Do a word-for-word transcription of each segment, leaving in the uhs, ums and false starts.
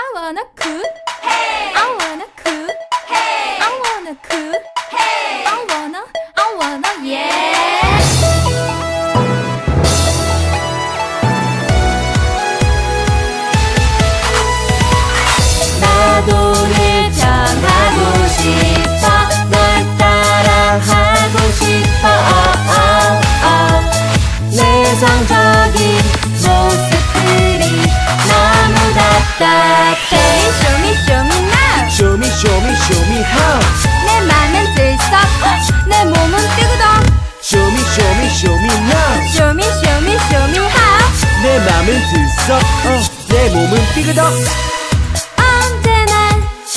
wanna cool, hey. I wanna cool, hey. I wanna cool, hey. I wanna, I wanna, yeah. 나도 일장하고 싶어, 널 따라하고 싶어. oh, oh, oh. 내성적인 모습들이 너무 답답해. Show me, show me now. Show me, show me, show me how. 내 맘은 들썩, 내 몸은 뜨거워. Show me, show me, show me now. Show me, show me, show me how. 내 맘은 들썩, 어, 내 몸은 삐그덕. 언제나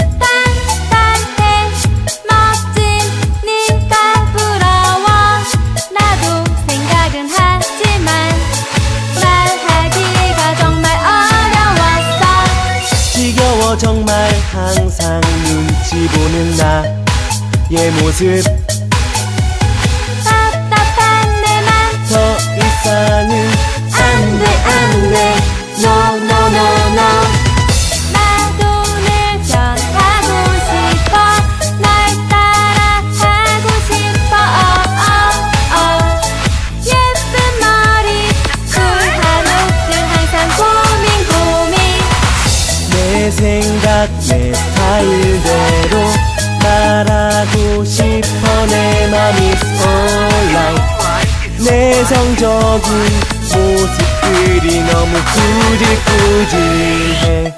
딴딴해 멋진 네가 부러워. 나도 생각은 하지만 말하기가 정말 어려웠어. 지겨워 정말 항상 눈치 보는 나의 모습. 답답한 내 맘 더 이상은 안돼 안돼 No no no no. 나도 늘 변하고 싶어, 널 따라하고 싶어. oh, oh, oh. 예쁜 머리 쿨한 옷들 항상 고민 고민. 내 생각 내 스타일대로 말하고 싶어. 내 맘이 alright. 내성적인 모습들이 너무 구질구질해.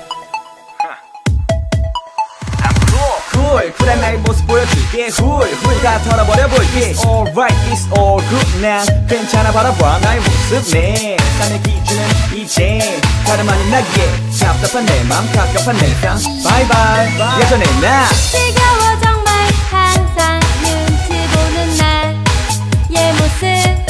쿨 쿨한 나의 모습 보여줄게. 훌 훌 다 털어버려 볼게. It's alright, it's all good now. 괜찮아 바라봐 나의 모습. 내 삶의 기준은 이제 다름 아닌 나기에 답답한 내 맘 갑갑한 내 삶. Bye bye 예전의 나. 지겨워 정말 항상 눈치 보는 나의 모습.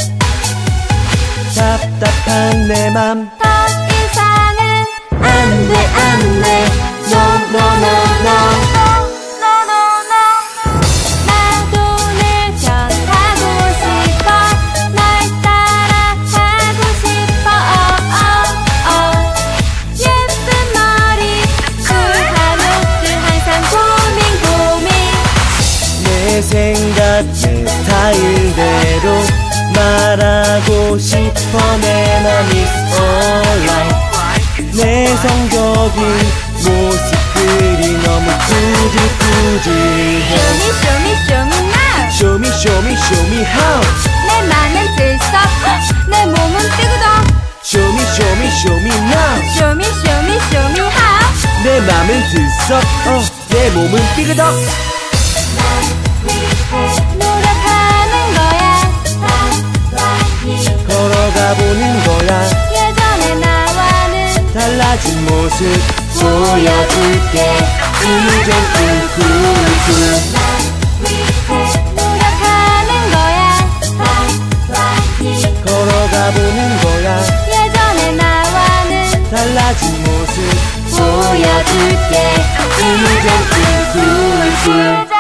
답답한 내 맘 더 이상은 안돼 안돼 No no no no. 나도 늘 변하고 싶어, 널 따라하고 싶어. oh, oh, oh. 예쁜 머리 쿨한 옷들 항상 고민 고민. 내 생각 내 스타일대로 말하고 싶어. 내 맘이 alright. 내성적인 모습들이 너무 구질구질해. Show me, show me, show me now. Show me show me show me how. 내 맘은 들썩, 내 몸은 뜨거워. Show me show me show me now. Show me, show me, show me how. 내 맘은 들썩, 어, 내 몸은 삐그덕. 노력하는 거야. 걸어가 보는 거야. 예전의 나와는 달라진 모습 보여줄게. 이젠 쿨쿨쿨. 노력하는 거야. 걸어가 보는 거야. 예전의 나와는 달라진 모습 보여줄게. 이젠 쿨쿨쿨.